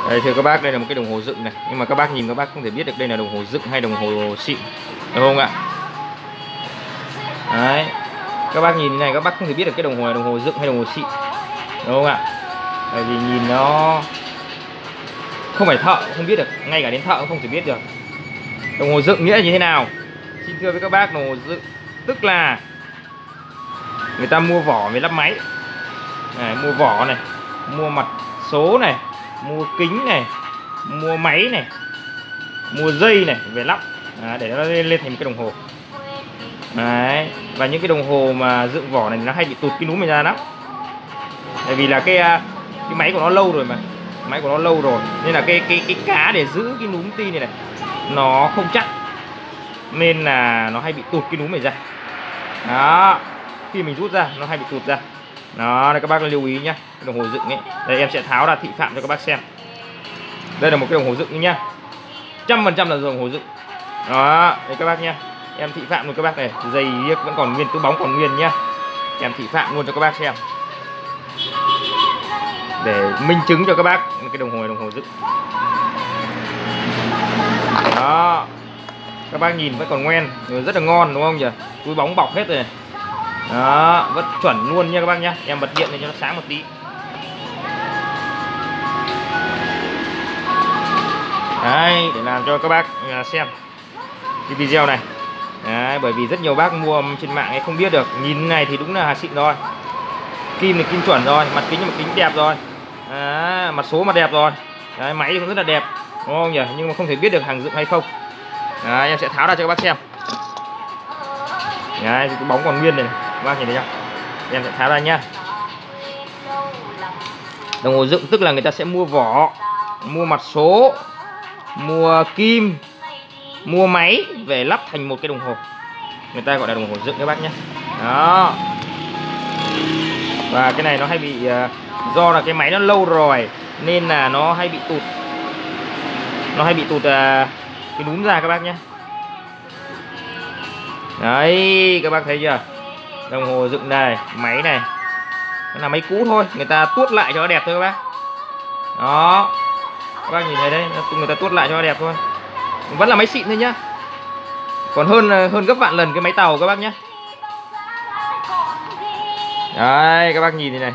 Đây thưa các bác, đây là một cái đồng hồ dựng này, nhưng mà các bác nhìn các bác không thể biết được đây là đồng hồ dựng hay đồng hồ xịn, đúng không ạ? Đấy, các bác nhìn thế này các bác không thể biết được cái đồng hồ này đồng hồ dựng hay đồng hồ xịn, đúng không ạ? Bởi vì nhìn nó không phải thợ không biết được, ngay cả đến thợ cũng không thể biết được. Đồng hồ dựng nghĩa là như thế nào? Xin thưa với các bác, đồng hồ dựng tức là người ta mua vỏ với lắp máy này, mua vỏ này, mua mặt số này, mua kính này, mua máy này, mua dây này về lắp để nó lên thành một cái đồng hồ. Đấy. Và những cái đồng hồ mà dựng vỏ này nó hay bị tụt cái núm này ra lắm. Bởi vì là cái máy của nó lâu rồi mà, máy của nó lâu rồi nên là cái cá để giữ cái núm ti này nó không chắc, nên là nó hay bị tụt cái núm này ra. Đó, khi mình rút ra nó hay bị tụt ra. Đó, đây các bác lưu ý nhá, cái đồng hồ dựng ấy. Đây em sẽ tháo ra thị phạm cho các bác xem. Đây là một cái đồng hồ dựng nhá, 100% là đồng hồ dựng. Đó, đây các bác nhá, em thị phạm luôn các bác này, dây điếc vẫn còn nguyên, túi bóng còn nguyên nhá. Em thị phạm luôn cho các bác xem, để minh chứng cho các bác cái đồng hồ này đồng hồ dựng. Đó, các bác nhìn vẫn còn nguyên, rất là ngon đúng không nhỉ? Túi bóng bọc hết rồi này. Đó, vẫn chuẩn luôn nha các bác nhá. Em bật điện lên cho nó sáng một tí. Đấy, để làm cho các bác xem cái video này. Đấy, bởi vì rất nhiều bác mua trên mạng ấy không biết được. Nhìn này thì đúng là xịn rồi, kim thì kim chuẩn rồi, mặt kính là mặt kính đẹp rồi. Đấy, mặt số mà đẹp rồi. Đấy, máy thì cũng rất là đẹp, đúng không nhỉ? Nhưng mà không thể biết được hàng dựng hay không. Đấy, em sẽ tháo ra cho các bác xem. Đấy, cái bóng còn nguyên này, các bác nhìn thấy không? Em sẽ tháo ra nhá. Đồng hồ dựng tức là người ta sẽ mua vỏ, mua mặt số, mua kim, mua máy về lắp thành một cái đồng hồ. Người ta gọi là đồng hồ dựng các bác nhé. Đó. Và cái này nó hay bị do là cái máy nó lâu rồi nên là nó hay bị tụt. Nó hay bị tụt cái núm ra các bác nhé. Đấy, các bác thấy chưa? Đồng hồ dựng này, máy này, nó là máy cũ thôi, người ta tuốt lại cho nó đẹp thôi các bác. Đó, các bác nhìn thấy đấy, người ta tuốt lại cho nó đẹp thôi, vẫn là máy xịn thôi nhá, còn hơn gấp vạn lần cái máy tàu các bác nhé. Đấy, các bác nhìn thế này.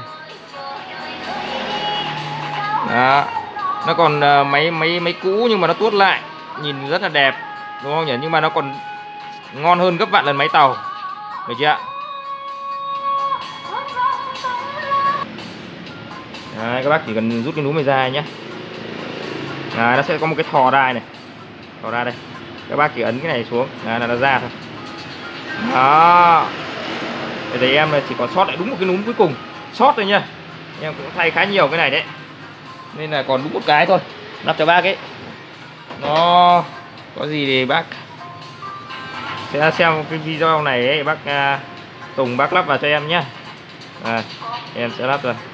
Đó, nó còn máy cũ nhưng mà nó tuốt lại, nhìn rất là đẹp, đúng không nhỉ? Nhưng mà nó còn ngon hơn gấp vạn lần máy tàu, được chưa ạ? Đấy, các bác chỉ cần rút cái núm này ra nhé. Đấy, nó sẽ có một cái thò đai này, thò ra đây, các bác chỉ ấn cái này xuống là nó ra thôi. Đó, để thấy em chỉ còn sót lại đúng một cái núm cuối cùng, sót thôi nhá. Em cũng thay khá nhiều cái này đấy, nên là còn đúng một cái thôi, lắp cho bác ấy. Nó có gì thì bác sẽ xem cái video này ấy, bác Tùng bác lắp vào cho em nhé. Em sẽ lắp rồi.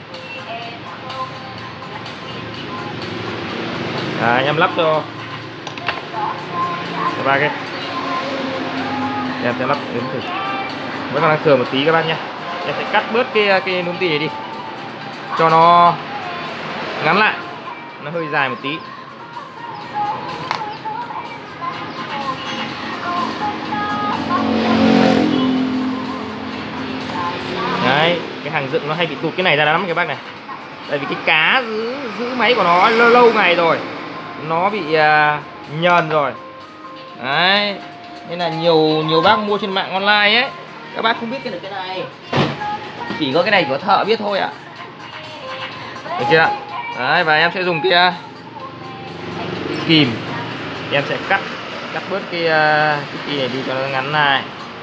Em lắp cho bác ấy. Em sẽ lắp đến thử. Vẫn còn đang thừa một tí các bác nhé. Em sẽ cắt bớt cái núm tì này đi cho nó ngắn lại, nó hơi dài một tí. Đấy, cái hàng dựng nó hay bị tụt cái này ra lắm các bác này. Tại vì cái cá giữ máy của nó lâu ngày rồi, nó bị nhờn rồi. Đấy, nên là nhiều bác mua trên mạng online ấy, các bác không biết cái này, chỉ có cái này của thợ biết thôi ạ. Được chưa ạ? Đấy, và em sẽ dùng cái kìm, em sẽ cắt bớt cái kìm này đi cho nó ngắn lại.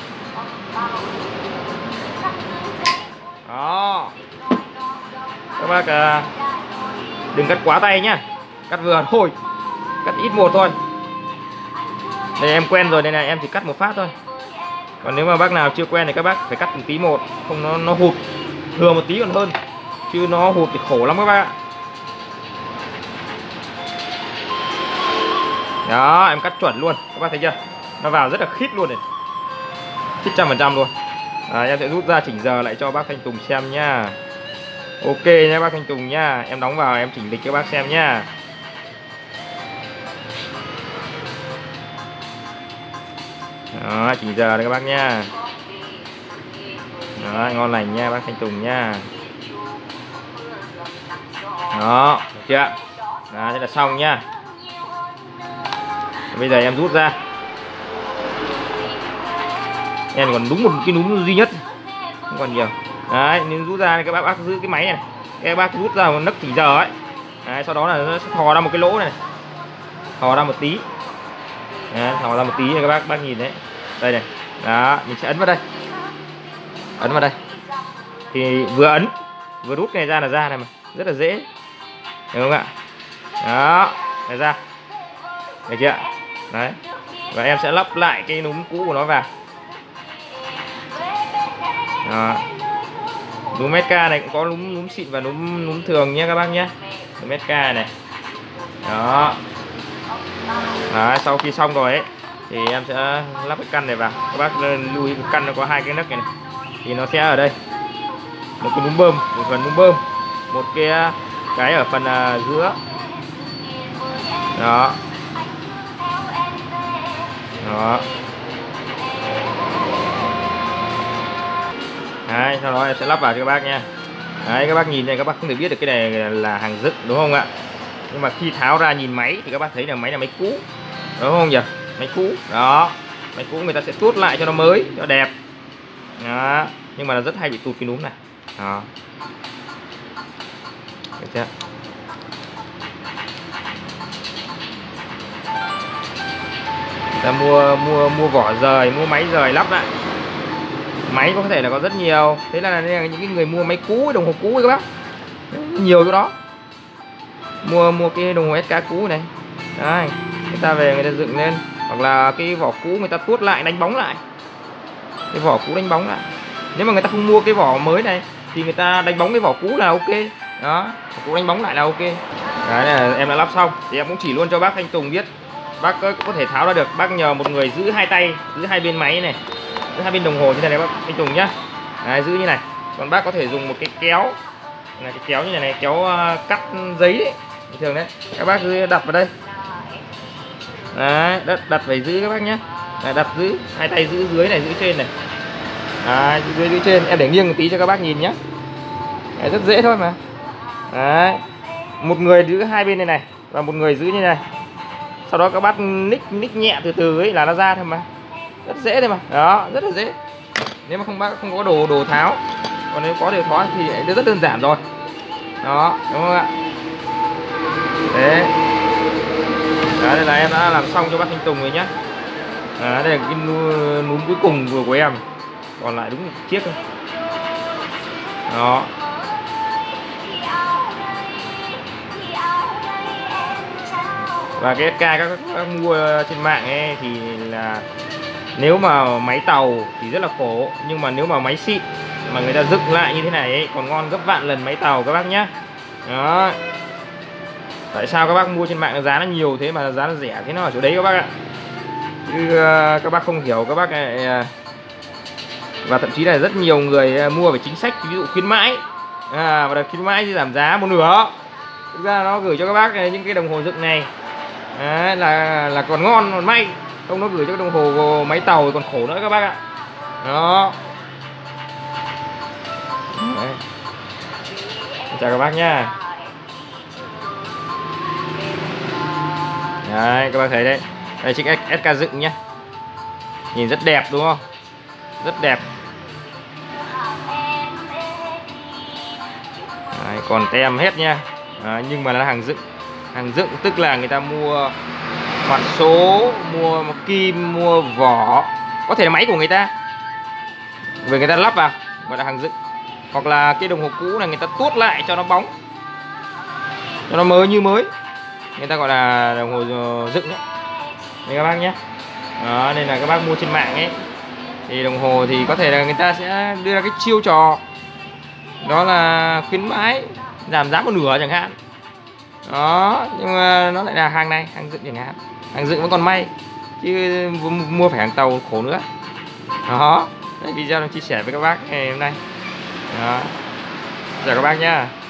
Đó, các bác đừng cắt quá tay nhá, cắt vừa thôi, cắt ít một thôi. Đây em quen rồi, đây này em chỉ cắt một phát thôi. Còn nếu mà bác nào chưa quen thì các bác phải cắt từng tí một, không nó hụt, thừa một tí còn hơn, chứ nó hụt thì khổ lắm các bác ạ. Đó, em cắt chuẩn luôn, các bác thấy chưa? Nó vào rất là khít luôn này, khít 100% luôn. Em sẽ rút ra chỉnh giờ lại cho bác Thanh Tùng xem nhá. Ok nhá bác Thanh Tùng nhá, em đóng vào em chỉnh lịch cho bác xem nhá. Đó, chỉnh giờ đây các bác nhá. Đó, ngon lành nha bác Thanh Tùng nha. Đó, được chưa? Đó, thế là xong nhá. Bây giờ em rút ra. Em còn đúng một cái núm duy nhất, không còn nhiều. Đấy, nên rút ra thì các bác giữ cái máy này. Các bác rút ra một nấc chỉnh giờ ấy. Đấy, sau đó là nó sẽ thò ra một cái lỗ này. Thò ra một tí. Đấy, thò ra một tí này các bác nhìn đấy. Đây này. Đó, mình sẽ ấn vào đây. Ấn vào đây. Thì vừa ấn, vừa rút cái này ra là ra này mà. Rất là dễ. Được không ạ? Đó, này ra. Được chưa? Đấy. Và em sẽ lắp lại cái núm cũ của nó vào. Đó. Núm SK này cũng có núm xịn và núm thường nhé các bác nhé. Núm SK này. Đó. Đấy, sau khi xong rồi ấy thì em sẽ lắp cái căn này vào. Các bác lưu ý cái căn nó có hai cái nấc này, thì nó sẽ ở đây. Một cái núm bơm, một phần núm bơm, một cái ở phần giữa. Đó. Đó. Đấy, sau đó em sẽ lắp vào cho các bác nha. Đấy, các bác nhìn này, các bác không thể biết được cái này là hàng dựng đúng không ạ? Nhưng mà khi tháo ra nhìn máy thì các bác thấy là máy cũ, đúng không nhỉ? Máy cũ, đó, máy cũ người ta sẽ tuốt lại cho nó mới, cho đẹp. Đó, nhưng mà nó rất hay bị tụt cái núm này. Đó. Được chưa? Ta mua vỏ rời, mua máy rời lắp lại. Máy có thể là có rất nhiều, thế là những cái người mua máy cũ, đồng hồ cũ các bác, nhiều chỗ đó mua cái đồng hồ SK cũ này. Đấy, người ta về người ta dựng lên, hoặc là cái vỏ cũ người ta tuốt lại đánh bóng lại, cái vỏ cũ đánh bóng lại. Nếu mà người ta không mua cái vỏ mới này thì người ta đánh bóng cái vỏ cũ là ok. Đó, vỏ cũ đánh bóng lại là ok. Đấy là em đã lắp xong thì em cũng chỉ luôn cho bác Thanh Tùng biết. Bác có thể tháo ra được, bác nhờ một người giữ hai tay, giữ hai bên máy này, giữ hai bên đồng hồ như thế này bác Thanh Tùng nhá. Đấy, giữ như này. Còn bác có thể dùng một cái kéo này, cái kéo như này này, kéo cắt giấy đấy, bình thường đấy. Các bác cứ đặt vào đây. Đấy, đặt phải giữ các bác nhé. Đấy, đặt giữ hai tay, giữ dưới này, giữ trên này. Đấy, giữ trên. Em để nghiêng một tí cho các bác nhìn nhé. Đấy, rất dễ thôi mà. Đấy, một người giữ hai bên này này và một người giữ như này. Sau đó các bác ních nhẹ từ từ ấy là nó ra thôi mà. Rất dễ thôi mà. Đó, rất là dễ. Nếu mà bác không có đồ tháo, còn nếu có đồ tháo thì rất đơn giản rồi. Đó, đúng không ạ? Đấy. Đó, đây là em đã làm xong cho bác Thanh Tùng rồi nhá. Đây là cái núm cuối cùng vừa của em. Còn lại đúng một chiếc thôi. Đó. Và cái SK các mua trên mạng ấy thì là nếu mà máy tàu thì rất là khổ, nhưng mà nếu mà máy xịn mà người ta dựng lại như thế này ấy, còn ngon gấp vạn lần máy tàu các bác nhá. Đó. Tại sao các bác mua trên mạng giá nó nhiều thế mà giá nó rẻ thế, nó ở chỗ đấy các bác ạ. Chứ các bác không hiểu các bác này. Và thậm chí là rất nhiều người mua về chính sách, ví dụ khuyến mãi, và khuyến mãi thì giảm giá một nửa. Thực ra nó gửi cho các bác những cái đồng hồ dựng này. Đấy, là còn ngon, còn may. Không nó gửi cho đồng hồ máy tàu còn khổ nữa các bác ạ. Đó. Đấy. Chào các bác nha. Đấy, các bác thấy đấy. Đây chiếc SK dựng nhá. Nhìn rất đẹp đúng không? Rất đẹp. Đấy, còn tem hết nha. Nhưng mà là hàng dựng. Hàng dựng tức là người ta mua mặt số, mua kim, mua vỏ, có thể là máy của người ta về người ta lắp vào, gọi là hàng dựng. Hoặc là cái đồng hồ cũ này người ta tuốt lại cho nó bóng, cho nó mới như mới, người ta gọi là đồng hồ dựng đấy. Đây các bác nhé. Đó, nên là các bác mua trên mạng ấy thì đồng hồ thì có thể là người ta sẽ đưa ra cái chiêu trò đó là khuyến mãi giảm giá một nửa chẳng hạn. Đó, nhưng mà nó lại là hàng này, hàng dựng chẳng hạn. Hàng dựng vẫn còn may, chứ mua phải hàng tàu khổ nữa. Đó, đây video nó chia sẻ với các bác ngày hôm nay. Đó. Chào các bác nhá.